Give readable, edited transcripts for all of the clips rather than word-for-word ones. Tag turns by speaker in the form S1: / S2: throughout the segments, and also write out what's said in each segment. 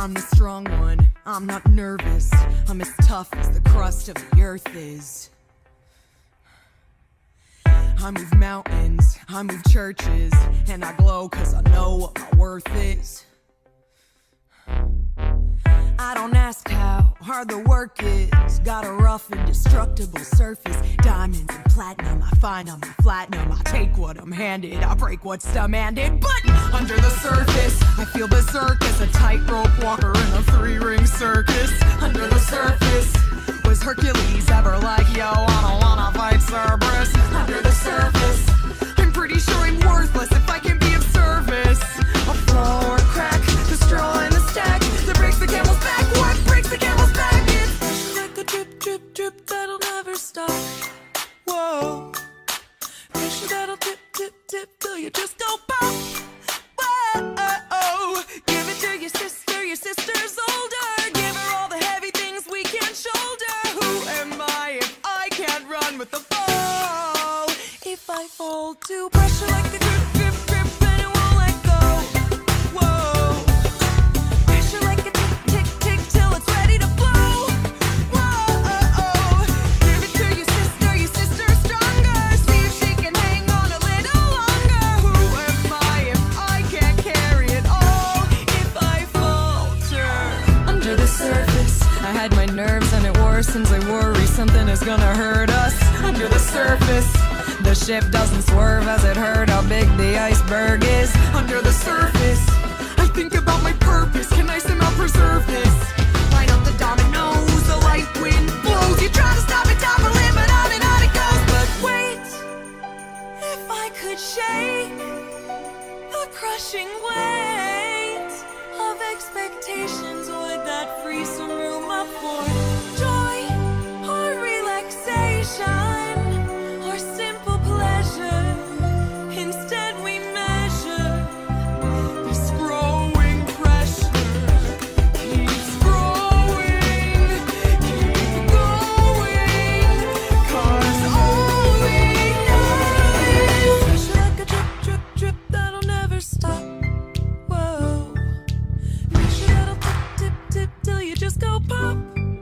S1: I'm the strong one, I'm not nervous. I'm as tough as the crust of the earth is. I move mountains, I move churches, and I glow cause I know what my worth is. I don't ask how hard the work is. Got a rough, indestructible surface. Diamonds and platinum, I find I'm a platinum. I take what I'm handed, I break what's demanded. But under the surface, I feel berserk as a tightrope walker in a three-ring circus. Under the surface, was Hercules ever like, yo, I don't wanna fight Cerberus? Under the surface, I'm pretty sure I'm worthless if I can be of service. A flaw or a crack, the straw in the stack that breaks the camel's back. What breaks the camel's back is like a drip, drip, drip that'll never stop. Whoa, pressure that'll dip, dip, dip till you just go pop. Whoa, give it to your sister's older. Give her all the heavy things we can't shoulder. Who am I if I can't run with the ball? If I fall to pressure like a drip, drip, drip, and it won't let go. Whoa, pressure like a tick, tick, tick till it's ready to blow. Whoa, give it to your sister's stronger. See if she can hang on a little longer. Who am I if I can't carry it all? If I falter under the surface, I had my nerves and it worsens. I worry something is gonna hurt us. Under the surface, the ship doesn't swerve as it heard how big the iceberg is. Under the surface, I think about my purpose. Can I somehow preserve this? Line up the dominoes, the light wind blows. You try to stop it, topple it, but on and on it goes. But wait, if I could shake the crushing weight of expectations, would that free some room up for joy or relaxation or simple pleasure? Instead we measure this growing pressure. Keeps growing, keep going, cause all we know is pressure like a drip, drip, drip that'll never stop. Whoa, pressure that'll tip, tip, tip till you just go pop.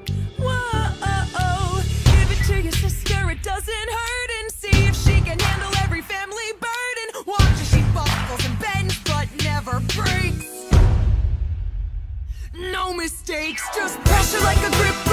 S1: Whoa, give it to your sister, it doesn't hurt, and see if she can handle every family burden. Watch as she buckles and bends but never breaks. No mistakes, just pressure like a grip.